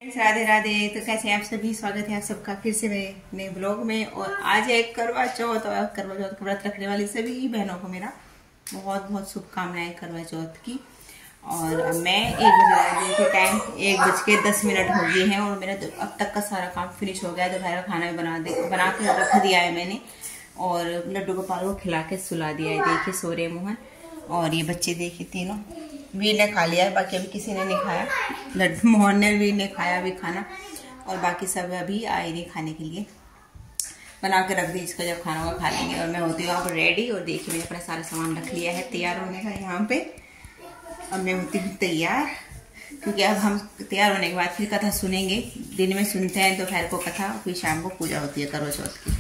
राधे राधे। तो कैसे हैं आप सभी, स्वागत है आप सबका फिर से मेरे नए ब्लॉग में। और आज है करवा चौथ, और करवा चौथ का व्रत रखने वाली सभी बहनों को मेरा बहुत बहुत शुभकामनाएं करवा चौथ की। और अब मैं 1 बजे टाइम 1:10 हो गए हैं और मेरा तो अब तक का सारा काम फिनिश हो गया। दोपहर का खाना भी बना के रख दिया है मैंने, और लड्डू गोपाल को खिला के सुला दिया है। देखिए सो रहे मोहन, और ये बच्चे देखिए तीनों, वीर ने खा लिया है, बाकी अभी किसी ने नहीं खाया। लड्डू मोहन ने, वीर ने खाया अभी खाना, और बाकी सब अभी आए नहीं खाने के लिए। बना के रख दी, इसका जब खाना होगा खा लेंगे। और मैं होती हूँ यहाँ पर रेडी, और देखिए मैंने अपना सारा सामान रख लिया है तैयार होने का यहाँ पे। अब मैं होती हूँ तैयार, क्योंकि अब हम तैयार होने के बाद फिर कथा सुनेंगे। दिन में सुनते हैं, दोपहर को कथा, फिर शाम को पूजा होती है करवा चौथ की।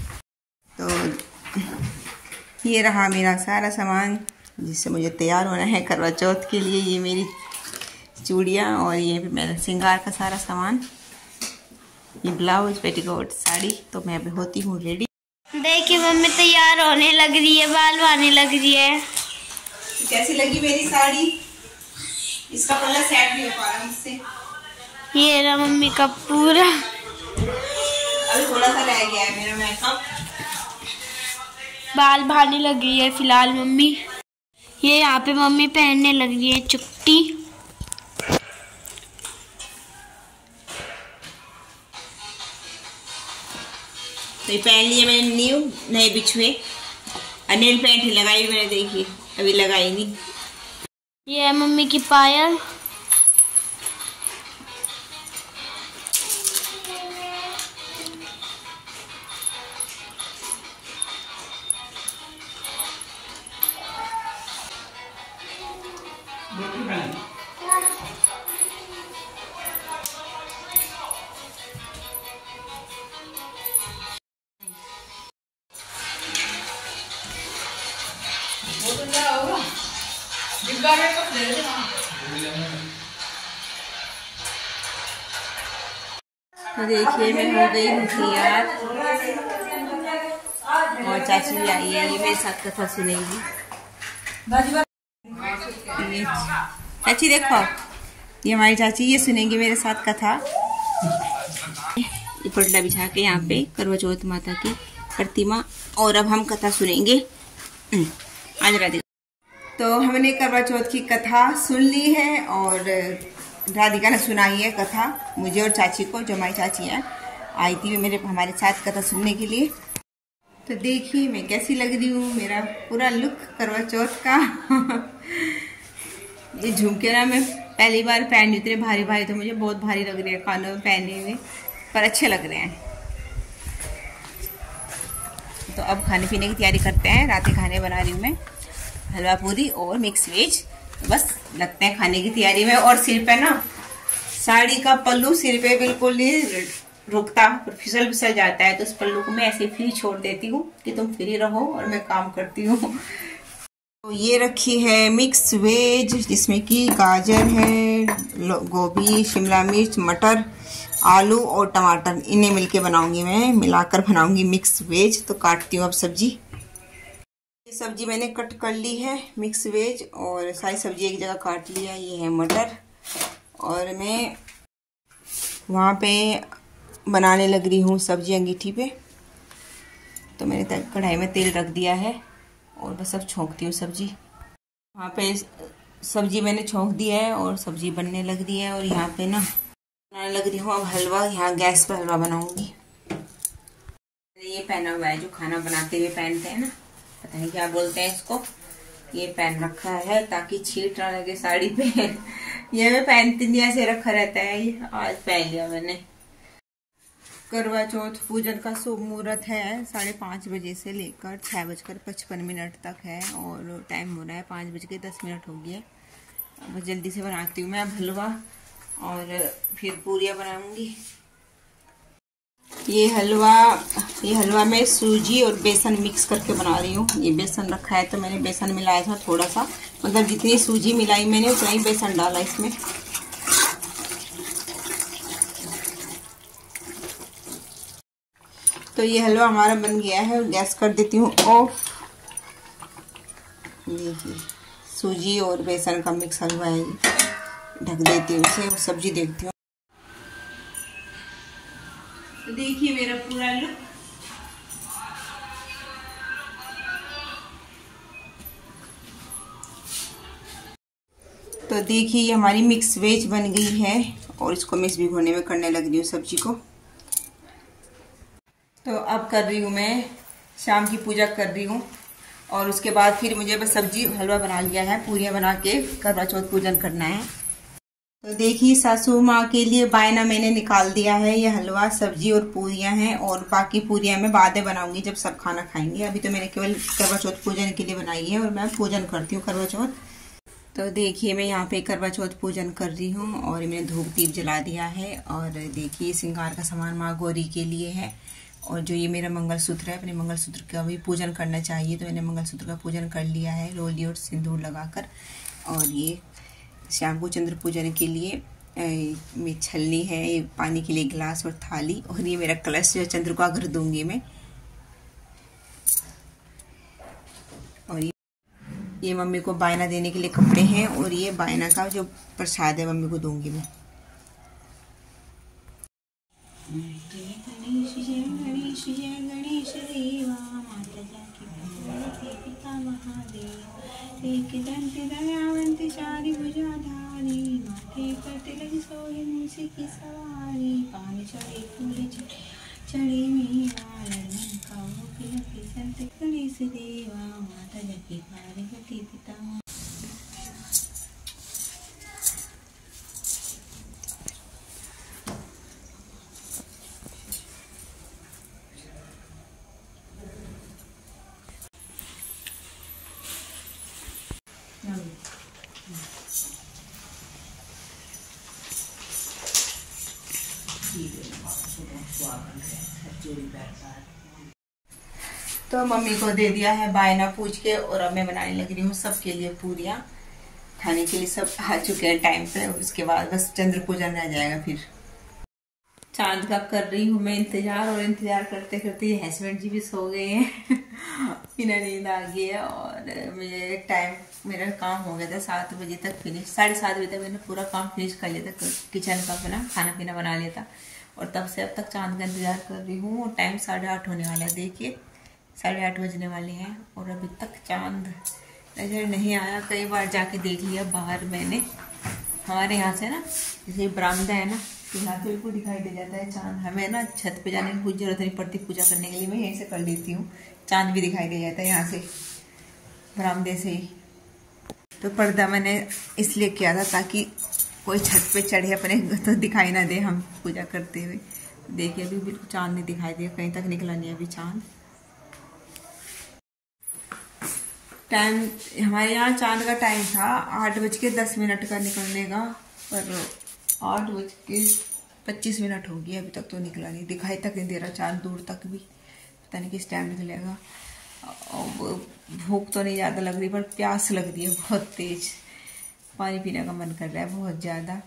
तो ये रहा मेरा सारा सामान जिससे मुझे तैयार होना है करवा चौथ के लिए। ये मेरी चूड़ियाँ, और ये मेरा श्रृंगार का सारा सामान, ये ब्लाउज, पेटीकोट, साड़ी। तो मैं अभी होती हूँ रेडी। देखिए मम्मी तैयार होने लग रही है, बाल बांधने लग रही है। कैसी लगी मेरी साड़ी? इसका पल्ला सेट नहीं हो पा रहा मुझसे। ये रहा मम्मी का पूरा, अभी थोड़ा सा रह गया है मेरा मेकअप। बाल बांधने लग रही है फिलहाल मम्मी। ये यहाँ पे मम्मी पहनने लग रही है चुट्टी। तो ये पहन लिए मैंने नए बिछुए। नेल पेंट ही लगाई मैंने, देखिए अभी लगाई नहीं। ये है मम्मी की पायल। तो देखिए मैं हो गई हूँ तैयार, और चाची भी आई है, ये मेरे साथ कथा सुनेगी। चाची देखो, ये हमारी चाची, ये सुनेंगी मेरे साथ कथा। ये पटला बिछा के यहाँ पे करवा चौथ माता की प्रतिमा, और अब हम कथा सुनेंगे। आज राधिका, तो हमने करवा चौथ की कथा सुन ली है, और राधिका ने सुनाई है कथा मुझे और चाची को, जो हमारी चाची है आई थी हमारे साथ कथा सुनने के लिए। तो देखिए मैं कैसी लग रही हूँ, मेरा पूरा लुक करवा चौथ का। ये झुमके ना मैं पहली बार पहनी, इतने भारी भारी तो मुझे बहुत भारी लग रहे हैं कानों में पहने हुए, पर अच्छे लग रहे हैं। तो अब खाने पीने की तैयारी करते हैं। रात के खाने बना रही हूँ मैं, हलवा पूरी और मिक्स वेज। तो बस लगते हैं खाने की तैयारी में। और सिर पे ना साड़ी का पल्लू सिर पे बिल्कुल नहीं रुकता, फिसल फिसल जाता है, तो उस पल्लू को मैं ऐसे फ्री छोड़ देती हूँ कि तुम फ्री रहो और मैं काम करती हूँ। तो ये रखी है मिक्स वेज, जिसमें कि गाजर है, गोभी, शिमला मिर्च, मटर, आलू और टमाटर, इन्हें मिलके बनाऊंगी मैं, मिलाकर बनाऊंगी मिक्स वेज। तो काटती हूँ अब सब्जी। ये सब्जी मैंने कट कर ली है मिक्स वेज, और सारी सब्जी एक जगह काट लिया। ये है मटर, और मैं वहाँ पे बनाने लग रही हूँ सब्जी अंगीठी पे। तो मैंने कढ़ाई में तेल रख दिया है, और बस अब छोंकती हूँ सब्जी। वहाँ पे सब्जी मैंने छोंक दिया है, और सब्जी बनने लग रही है। और यहाँ पे ना बनाने लग रही हूँ अब हलवा, यहाँ गैस पर हलवा बनाऊंगी। ये पहना हुआ है जो खाना बनाते हुए पहनते हैं ना, पता नहीं क्या बोलते हैं इसको, ये पहन रखा है ताकि छींट ना लगे साड़ी पे। ये मैं पहनती नहीं, ऐसे रखा रहता है, ये आज पहन लिया मैंने। करवा चौथ पूजन का शुभ मुहूर्त है 5:30 बजे से लेकर 6:55 तक है, और टाइम हो रहा है 5:10 हो गया। अब जल्दी से बनाती हूँ मैं अब हलवा, और फिर पूरियाँ बनाऊंगी। ये हलवा मैं सूजी और बेसन मिक्स करके बना रही हूँ। ये बेसन रखा है तो मैंने बेसन मिलाया था थोड़ा सा, मतलब जितनी सूजी मिलाई मैंने उतना ही बेसन डाला इसमें। तो ये हलवा हमारा बन गया है, और गैस कर देती हूँ ऑफ। देखिए सूजी और बेसन का मिक्स हलवा है, ढक देती हूँ इसे, सब्जी देखती हूँ। तो देखिए मेरा पूरा लुक। तो देखिए ये हमारी मिक्स वेज बन गई है और इसको मैं इस भिगोने में करने लग रही हूँ सब्जी को। तो अब कर रही हूँ मैं शाम की पूजा कर रही हूँ और उसके बाद फिर मुझे बस सब्जी हलवा बना लिया है, पूरियाँ बना के करवा चौथ पूजन करना है। तो देखिए सासू माँ के लिए बायना मैंने निकाल दिया है। ये हलवा, सब्जी और पूरियाँ हैं और बाकी पूरियाँ मैं बाद में बनाऊंगी जब सब खाना खाएंगे। अभी तो मैंने केवल करवा चौथ पूजन के लिए बनाई है और मैं पूजन करती हूँ करवा चौथ। तो देखिए मैं यहाँ पे करवा चौथ पूजन कर रही हूँ और मैंने धूप दीप जला दिया है। और देखिए श्रृंगार का सामान माँ गौरी के लिए है और जो ये मेरा मंगलसूत्र है, अपने मंगलसूत्र का भी पूजन करना चाहिए तो मैंने मंगलसूत्र का पूजन कर लिया है रोली और सिंदूर लगाकर। और ये शाम को चंद्र पूजन के लिए में छलनी है, ये पानी के लिए गिलास और थाली, और ये मेरा कलश जो चंद्र को अगर दूंगी मैं। और ये मम्मी को बायना देने के लिए कपड़े हैं और ये बायना का जो प्रसाद है मम्मी को दूंगी मैं। गणेश जय गणेश जय गणेश देवा, माता जाकी पिता महादेव, एक दंत दयावंत चारि भुजाधारी, माथे पर तिलक सोहे मूसी की सवारी, पान चढ़े फूल चढ़े मेवा, ललन का वो खिलके संत गणेश देवा, माता जाकी पार्वती पिता। तो मम्मी को दे दिया है बायना पूछ के और अब मैं बनाने लग रही हूँ सबके लिए पूरियाँ। खाने के लिए सब आ चुके हैं टाइम पे, उसके बाद बस चंद्र पूजन रह जाएगा। फिर चांद का कर रही हूँ मैं इंतजार, और इंतजार करते करते ये हस्बैंड जी भी सो गए हैं इन्हें नींद आ गई है। और मुझे टाइम, मेरा काम हो गया था 7 बजे तक फिनिश, 7:30 बजे तक मैंने पूरा काम फिनिश कर लिया था, किचन का अपना खाना पीना बना लिया था। और तब से अब तक चांद का इंतजार कर रही हूँ और टाइम 8:30 होने वाला है। देखिए 8:30 बजने वाले हैं और अभी तक चांद नजर नहीं आया। कई बार जाके देख लिया बाहर मैंने, हमारे यहाँ से ना जैसे बरामदा है ना, तो यहाँ पे बिल्कुल दिखाई दे जाता है चांद। हमें ना छत पे जाने की कुछ जरूरत नहीं पड़ती पूजा करने के लिए, मैं यहीं से कर लेती हूँ। चांद भी दिखाई दे जाता है यहाँ से, बरामदे से ही। तो पर्दा मैंने इसलिए किया था ताकि कोई छत पे चढ़े अपने तो दिखाई ना दे हम पूजा करते हुए। देखिए अभी बिल्कुल चांद नहीं दिखाई दिया, कहीं तक निकला नहीं अभी चांद। टाइम हमारे यहाँ चांद का टाइम था 8:10 का निकलने का, पर 8:25 हो गई, अभी तक तो निकला नहीं, दिखाई तक नहीं दे रहा चांद दूर तक भी। पता नहीं किस टाइम निकलेगा। भूख तो नहीं ज़्यादा लग रही पर प्यास लग रही है बहुत तेज, पानी पीने का मन कर रहा है बहुत ज़्यादा।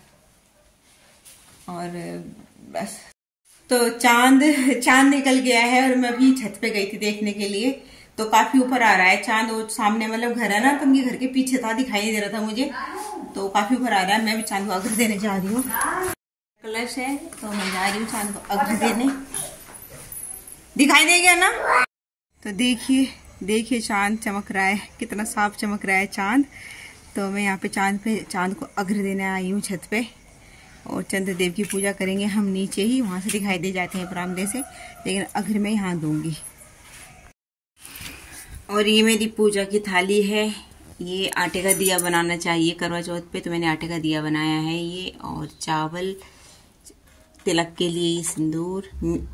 और बस तो चांद निकल गया है और मैं अभी छत पे गई थी देखने के लिए, तो काफी ऊपर आ रहा है चांद। वो सामने मतलब घर है ना, तो उनके घर के पीछे था, दिखाई नहीं दे रहा था मुझे, तो काफी ऊपर आ रहा है। मैं भी चांद को अर्घ्य देने जा रही हूँ, कलश है तो मैं जा रही हूँ चांद को अर्घ्य देने। दिखाई दे गया ना? तो देखिए चांद चमक रहा है, कितना साफ चमक रहा है चांद। तो मैं यहाँ पे चांद को अर्घ्य देने आई हूँ छत पे, और चंद्रदेव की पूजा करेंगे हम नीचे ही, वहां से दिखाई दे जाते हैं बरामदे से, लेकिन अर्घ्य मैं यहाँ दूंगी। और ये मेरी पूजा की थाली है, ये आटे का दिया बनाना चाहिए करवा चौथ पे, तो मैंने आटे का दिया बनाया है ये। और चावल, तिलक के लिए सिंदूर,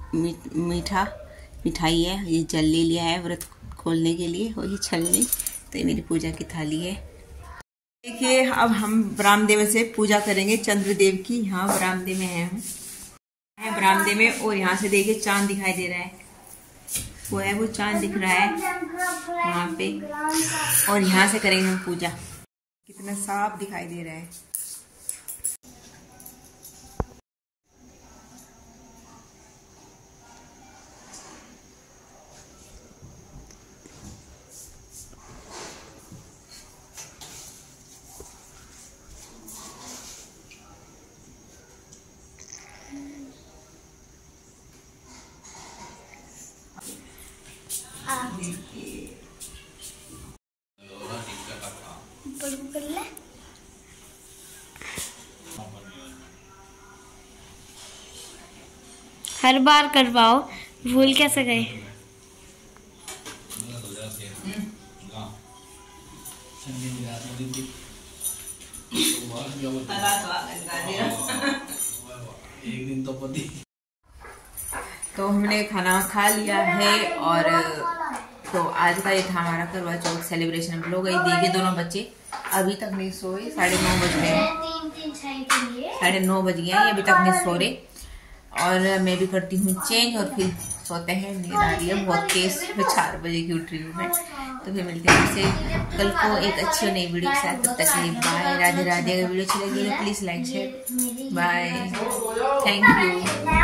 मिठाई है, ये जल ले लिया है व्रत खोलने के लिए, और ये छलनी। तो ये मेरी पूजा की थाली है। देखिए अब हम बरामदे में से पूजा करेंगे चंद्रदेव की। यहाँ बरामदे में है हम, बरामदे में, और यहाँ से देखिए चांद दिखाई दे रहा है, वो चांद दिख रहा है वहाँ पे, और यहाँ से करेंगे हम पूजा। कितना साफ दिखाई दे रहा है। हर बार करवाओ, भूल कैसे गए? एक दिन तो पति। तो हमने खाना खा लिया है और तो आज का ये था हमारा करवा चौथ सेलिब्रेशन। हम लोग गई देखिए दोनों बच्चे अभी तक नहीं सोए, 9:30 बज गए हैं, 9:30 बज गए हैं, अभी तक नहीं सो रहे। और मैं भी करती हूँ चेंज और फिर सोते हैं। नींद आ रही है बहुत तेज, 4 बजे की उठ रही हूँ मैं। तो फिर मिलते हैं आपसे कल को एक अच्छी और नई वीडियो के साथ। तब तक के लिए बाय, राधे राधे। अगर वीडियो अच्छी लगी तो please like share, bye, thank you.